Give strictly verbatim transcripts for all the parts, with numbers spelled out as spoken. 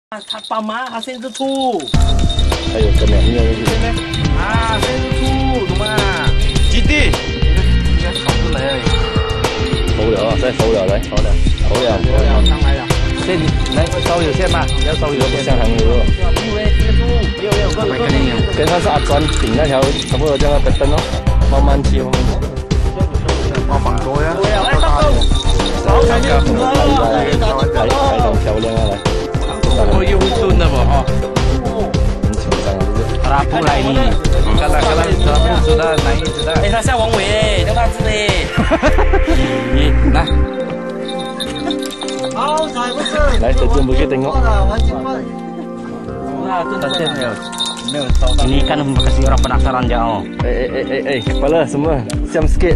他爸妈他先是兔， 还有跟两个人是啊，先是兔，懂吗？基地，应该考出来了， 收了啊，再收了，来，收了，收了， 收了，上来了。 线来收有线吗？要收有线，向航油。 因为接住，没有没有，没肯定有。 跟上是阿专顶那条，差不多这样的灯哦，慢慢骑，慢慢骑。 慢慢多呀。对呀，来上钩。好，感谢主播。 还还很漂亮啊，来。 我用盾的嘛哈。 很紧张啊，这个。 他不来你，看他看他他不知道哪一知道。哎，他像王伟哎，叫大只嘞。你来。好彩不是。 来，这真不去登哦。 那真的线没有没有收到。Ini kan kasih orang penasaran jauh. Eh eh eh eh, kepala semua siam sikit.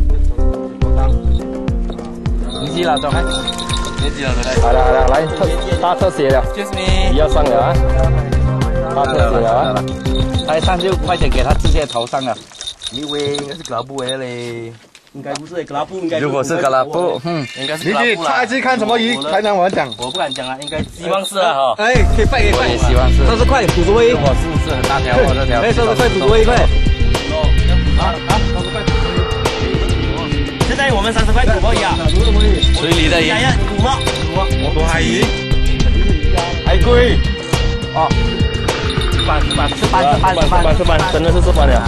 你记了，走开。别急了，走开。 好了好了，来特大特写了。 Excuse me。 你要上了啊。大特写了啊。 他一上就快点给他直接头上了。你以为应该是格拉布维嘞？应该不是格拉布，应该。 如果是格拉布，嗯， 应该是格拉布啦。 你去下一次看什么鱼才能我讲？ 我不敢讲啊，应该希望是啊哈。 哎，可以拜可以拜， 也希望是。 三十块古着威。 如果是是很大条，我这条。 哎，三十块古着威快。 好，好，三十块。现在我们三十块土包鱼啊， 水里的鱼。 土包，土包，海鱼， 海龟。 哦。是板是板是板是板是板是板，真的是是板了。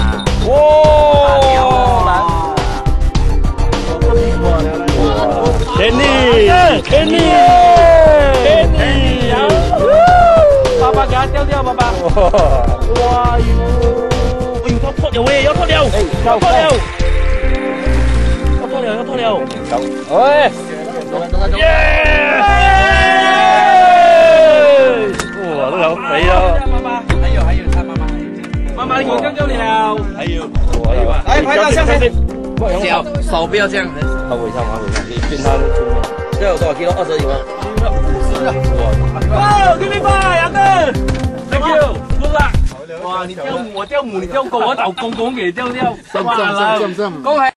哇！ 天尼，天尼，天尼， 爸爸给他钓钓，爸爸。哇哟！哎呦，要脱了喂，要脱了，要脱了，要脱了，要脱了。 喂！耶！哇，这好肥哦！ 爸爸，还有还有，他妈妈，妈妈我刚钓了，还有， 来拍照相片。 脚手不要这样。 他尾上，他尾上，你训他的出面。 这有多少 kilo？ 二十几吗？ 哇！给你吧，杨哥 ，thank you， good luck。哇，你钓母，我钓母，你钓公，我找公公给钓钓。哇，来，恭喜。